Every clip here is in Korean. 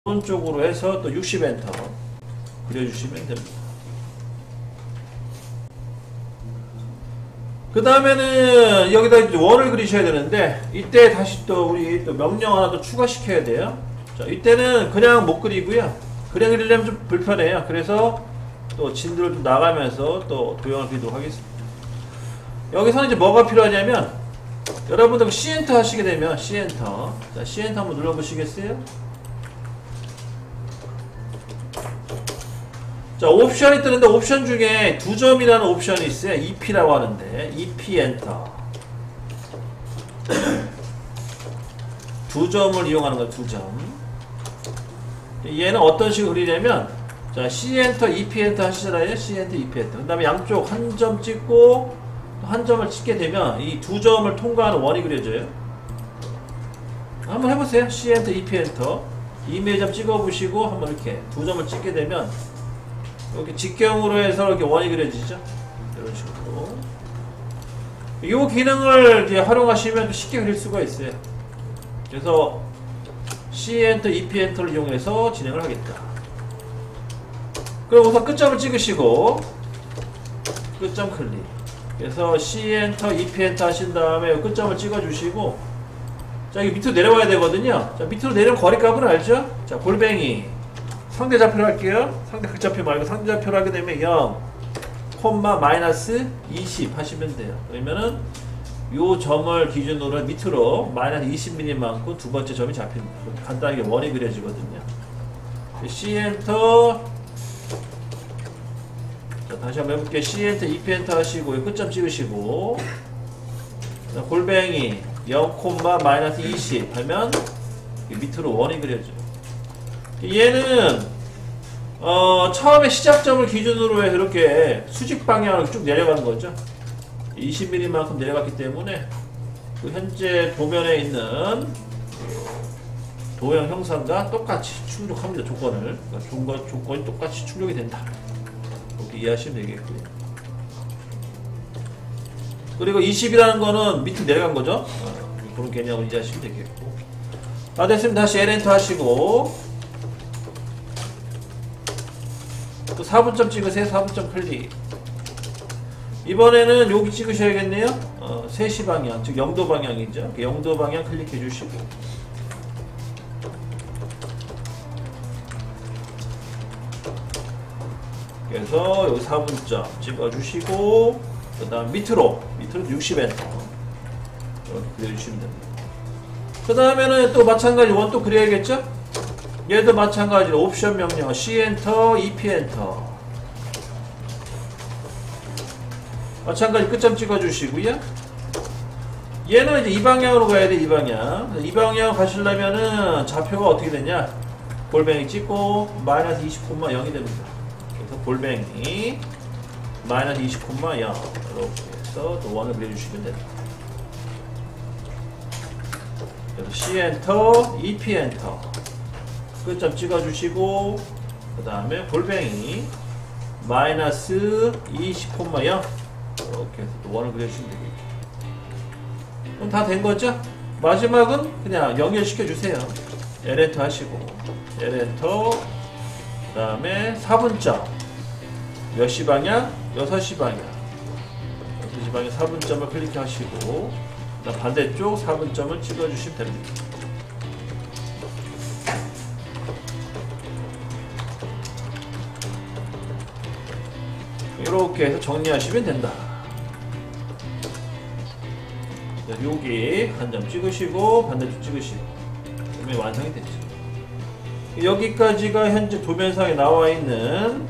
오른쪽으로 해서 또 60엔터 그려주시면 됩니다. 그 다음에는 여기다 이제 원을 그리셔야 되는데, 이때 다시 또 우리 또 명령 하나 더 추가시켜야 돼요. 자, 이때는 그냥 못 그리고요. 그냥 그리려면 좀 불편해요. 그래서 또 진도를 좀 나가면서 또 도형을 그리도록 하겠습니다. 여기서는 이제 뭐가 필요하냐면, 여러분들 C엔터 하시게 되면 C엔터, 자, C엔터 한번 눌러보시겠어요? 자, 옵션이 뜨는데 옵션 중에 2점이라는 옵션이 있어요. EP라고 하는데 EP 엔터 2점을 이용하는 거예요. 2점. 얘는 어떤 식으로 그리냐면, 자, C 엔터 EP 엔터 하시잖아요. C 엔터 EP 엔터. 그 다음에 양쪽 한 점 찍고 한 점을 찍게 되면 이 2점을 통과하는 원이 그려져요. 한번 해보세요. C 엔터 EP 엔터 이미지 찍어보시고 한번 이렇게 2점을 찍게 되면 이렇게 직경으로 해서 이렇게 원이 그려지죠. 이런 식으로. 이 기능을 이제 활용하시면 쉽게 그릴 수가 있어요. 그래서 C 엔터, EP 엔터를 이용해서 진행을 하겠다. 그럼 우선 끝점을 찍으시고 끝점 클릭. 그래서 C 엔터, EP 엔터 하신 다음에 끝점을 찍어주시고, 자, 여기 밑으로 내려와야 되거든요. 자, 밑으로 내려면 거리값을 알죠? 자, 골뱅이 상대 좌표로 할게요. 상대 극좌표 말고 상대 좌표로 하게 되면 0, 마이너스 20 하시면 돼요. 그러면은 요 점을 기준으로 밑으로 마이너스 20mm만큼 두 번째 점이 잡힙니다. 간단하게 원이 그려지거든요. C 엔터, 자, 다시 한번 해볼게요. C 엔터, EP 엔터 하시고 끝점 찍으시고, 자, 골뱅이 0, 마이너스 20 하면 밑으로 원이 그려져요. 얘는 처음에 시작점을 기준으로 해서 이렇게 수직 방향으로 쭉 내려가는 거죠. 20mm만큼 내려갔기 때문에 그 현재 도면에 있는 도형 형상과 똑같이 충족합니다. 조건을. 그러니까 조건이 똑같이 충족이 된다. 이렇게 이해하시면 되겠고요. 그리고 20이라는 거는 밑으로 내려간 거죠. 그런 개념을 이해하시면 되겠고. 다 됐으면 다시 L 엔터 하시고 또 4분점 찍으세요. 4분점 클릭. 이번에는 여기 찍으셔야겠네요. 3시 방향, 즉 0도 방향이죠. 0도 방향 클릭해 주시고, 그래서 여기 4분점 찍어 주시고, 그 다음 밑으로 60엔터 이렇게 그려주시면 됩니다. 그 다음에는 또 마찬가지 원 또 그려야겠죠? 얘도 마찬가지로 옵션 명령 C 엔터, EP 엔터 마찬가지 끝점 찍어주시고요. 얘는 이제 이 방향으로 가야 돼. 이 방향. 이 방향 가시려면은 좌표가 어떻게 되냐? 골뱅이 찍고 마이너스 20,0이 됩니다. 그래서 골뱅이 마이너스 20,0 이렇게 해서 또 원을 그려주시면 됩니다. 그래서 C 엔터, EP 엔터 끝점 찍어주시고, 그 다음에 골뱅이 마이너스 20,0 이렇게 해서 또 원을 그려주시면 되겠죠. 그럼 다 된 거죠? 마지막은 그냥 연결시켜 주세요. L 엔터 하시고, L 엔터, 그 다음에 4분점 몇 시 방향? 6시 방향. 6시 방향 4분점을 클릭하시고, 그다음 반대쪽 4분점을 찍어주시면 됩니다. 이렇게 해서 정리하시면 된다. 여기 한 점 찍으시고 반대쪽 찍으시고 그러면 완성이 됐죠. 여기까지가 현재 도면상에 나와 있는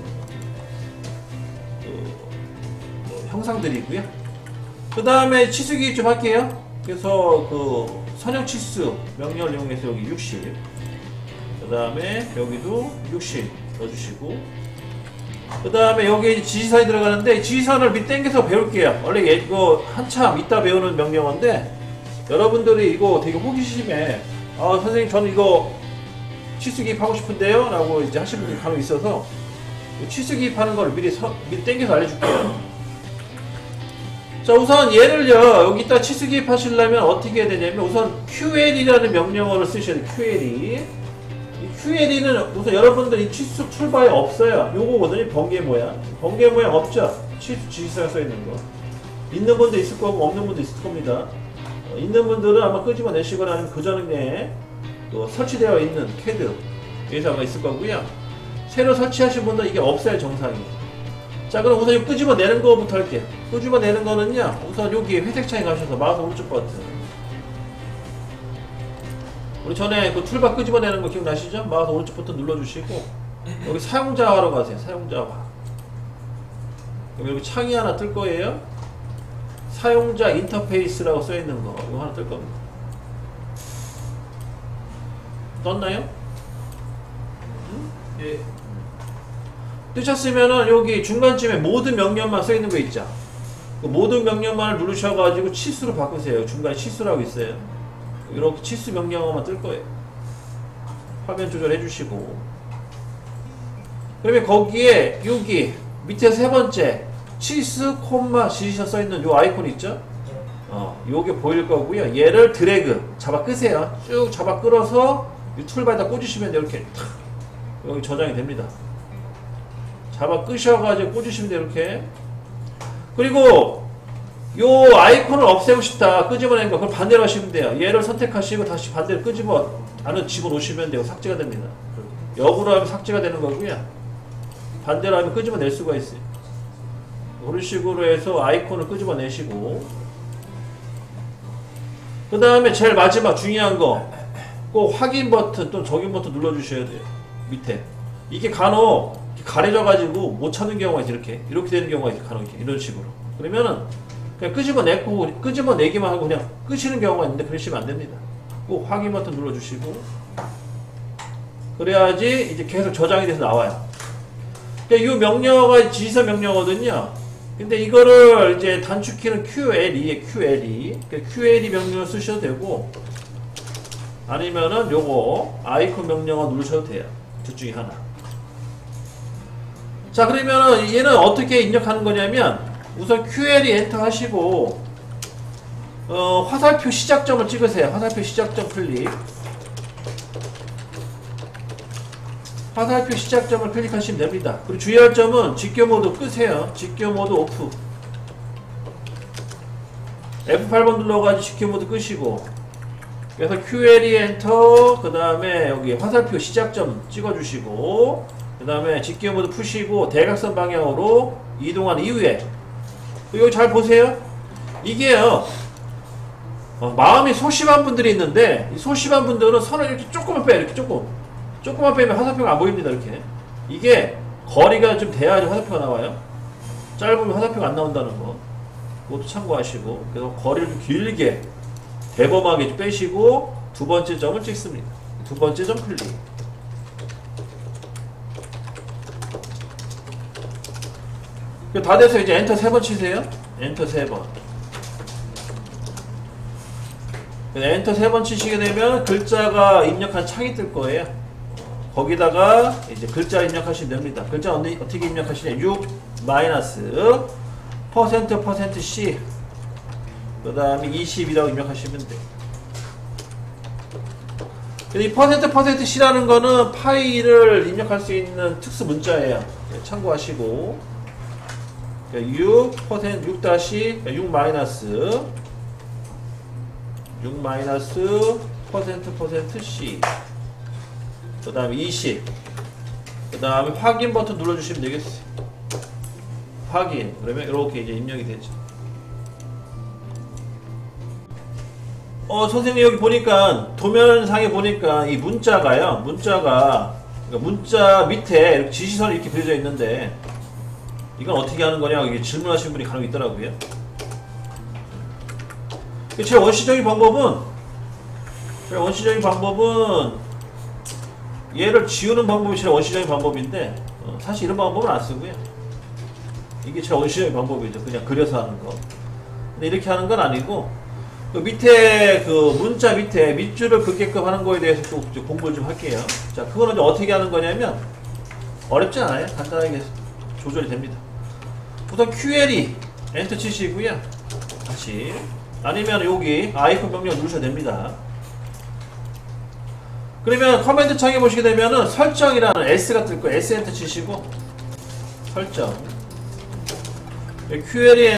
형상들이고요. 그 다음에 치수기 좀 할게요. 그래서 그 선형 치수 명령을 이용해서 여기 60, 그 다음에 여기도 60 넣어주시고, 그 다음에 여기 지시선이 들어가는데 지시선을 밑 당겨서 배울게요. 원래 이거 한참 이따 배우는 명령어인데 여러분들이 이거 되게 호기심에 선생님 저는 이거 치수 기입하고 싶은데요 라고 이제 하시는 분이 간혹 있어서 치수 기입하는 걸 미리 당겨서 알려줄게요. 자, 우선 얘를요, 여기다 치수 기입 하시려면 어떻게 해야 되냐면 우선 QL이라는 명령어를 쓰셔야 돼요. QL이. 이 QLE는 우선 여러분들 이 치수 툴바에 없어요. 요거거든요. 번개 모양. 번개 모양 없죠? 치수 지시사가 써 있는 거. 있는 분도 있을 거고 없는 분도 있을 겁니다. 있는 분들은 아마 끄집어내시거나 아니면 그 전에 또 설치되어 있는 캐드 여기서 아마 있을 거고요. 새로 설치하신 분들은 이게 없어야 정상이에요. 자, 그럼 우선 이 끄집어내는 거부터 할게요. 끄집어내는 거는요, 우선 여기 회색 창에 가셔서 마우스 오른쪽 버튼. 우리 전에 그 툴바 끄집어내는 거 기억나시죠? 마우스 오른쪽 버튼 눌러주시고, 여기 사용자화로 가세요. 사용자화. 그럼 여기 창이 하나 뜰 거예요. 사용자 인터페이스라고 써있는 거, 이거 하나 뜰 겁니다. 떴나요? 예. 뜨셨으면은 여기 중간쯤에 모든 명령만 써있는 거 있죠? 그 모든 명령만을 누르셔가지고 치수로 바꾸세요. 중간에 치수라고 있어요. 이렇게 치수 명령어만 뜰 거예요. 화면 조절해 주시고. 그러면 거기에 여기 밑에 세 번째 치수 콤마 지시서 써있는 요 아이콘 있죠? 요게 보일 거고요. 얘를 드래그 잡아 끄세요. 쭉 잡아 끌어서 이 툴바에다 꽂으시면 이렇게 탁 여기 저장이 됩니다. 잡아 끄셔가지고 꽂으시면 돼요. 이렇게. 그리고 요 아이콘을 없애고 싶다 끄집어낸 거 그럼 반대로 하시면 돼요. 얘를 선택하시고 다시 반대로 안을 집어넣으시면 돼요. 삭제가 됩니다. 역으로 하면 삭제가 되는 거고요. 반대로 하면 끄집어낼 수가 있어요. 그런 식으로 해서 아이콘을 끄집어내시고, 그 다음에 제일 마지막 중요한 거 꼭 확인 버튼 또는 적용 버튼 눌러주셔야 돼요. 밑에 이게 간혹 가려져 가지고 못 찾는 경우가 있어요. 이렇게 되는 경우가 있어요. 간혹 이런 식으로. 그러면은 그냥 끄집어내기만 하고 그냥 끄시는 경우가 있는데 그러시면 안 됩니다. 꼭 확인 버튼 눌러주시고, 그래야지 이제 계속 저장이 돼서 나와요. 이 명령어가 지시서 명령어거든요. 근데 이거를 이제 단축키는 QLE에 QLE. QLE 명령을 쓰셔도 되고, 아니면은 요거 아이콘 명령어 누르셔도 돼요. 둘 중에 하나. 자, 그러면은 얘는 어떻게 입력하는 거냐면, 우선 QLE 엔터 하시고, 화살표 시작점을 찍으세요. 화살표 시작점 클릭. 화살표 시작점을 클릭하시면 됩니다. 그리고 주의할 점은 직교 모드 끄세요. 직교 모드 오프. F8번 눌러가지고 직교 모드 끄시고, 그래서 QLE 엔터, 그 다음에 여기 화살표 시작점 찍어주시고, 그 다음에 직교 모드 푸시고 대각선 방향으로 이동한 이후에, 여기 잘 보세요. 이게요, 마음이 소심한 분들이 있는데, 이 소심한 분들은 선을 이렇게 조금만 빼요. 이렇게 조금만 빼면 화살표가 안 보입니다. 이렇게. 이게 거리가 좀 돼야지 화살표가 나와요. 짧으면 화살표가 안 나온다는 거. 그것도 참고하시고, 그래서 거리를 좀 길게 대범하게 빼시고 두 번째 점을 찍습니다. 두 번째 점 클릭. 다 돼서 이제 엔터 3번 치세요. 엔터 3번. 엔터 3번 치시게 되면 글자가 입력한 창이 뜰 거예요. 거기다가 이제 글자 입력하시면 됩니다. 글자 어떻게 입력하시냐? 6 마이너스 %C 그 다음에 20이라고 입력하시면 돼요. 이 %C라는 거는 파일을 입력할 수 있는 특수 문자예요. 참고하시고, 6 마이너스 %C 그 다음에 20 그 다음에 확인 버튼 눌러주시면 되겠어요. 확인. 그러면 이렇게 이제 입력이 되죠. 선생님 여기 보니까 도면상에 보니까 이 문자가요. 그러니까 문자 밑에 이렇게 지시선이 이렇게 그려져 있는데 이건 어떻게 하는 거냐 이게 질문하시는 분이 간혹 있더라고요. 제 원시적인 방법은 얘를 지우는 방법이 제일 원시적인 방법인데 사실 이런 방법은 안 쓰고요. 이게 제일 원시적인 방법이죠. 그냥 그려서 하는 거. 근데 이렇게 하는 건 아니고 그 밑에 그 문자 밑에 밑줄을 긋게끔 하는 거에 대해서 좀 공부를 좀 할게요. 자, 그거는 이제 어떻게 하는 거냐면 어렵지 않아요. 간단하게 조절이 됩니다. 우선 QLE 엔터 치시고요. 다시 아니면 여기 아이콘 명령 누르셔도 됩니다. 그러면 커맨드 창에 보시게 되면은 설정이라는 S가 뜰 거예요. S 엔터 치시고 설정. QL에